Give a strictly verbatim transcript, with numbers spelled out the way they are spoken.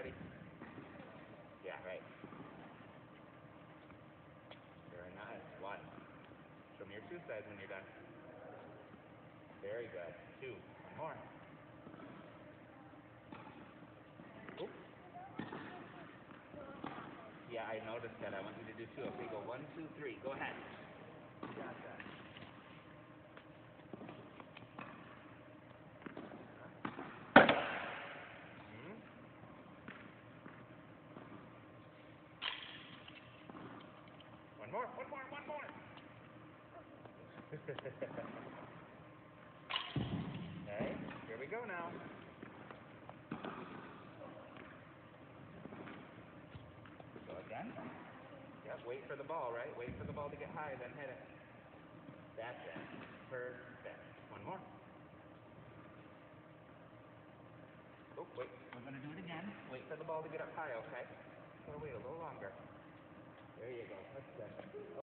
ready. Yeah, right. Very nice. One. Show me your shoe size when you're done. Very good. Two. One more. Oop. Yeah, I noticed that. I want you to do two. Okay, go one, two, three. Go ahead. You got that. Hmm? One more, one more, one more. Okay, here we go now. Go again. Yep, wait for the ball, right? Wait for the ball to get high, then hit it. That's it. Perfect. One more. Oh, wait. We're going to do it again. Wait for the ball to get up high, okay? Gotta wait a little longer. There you go. That's good.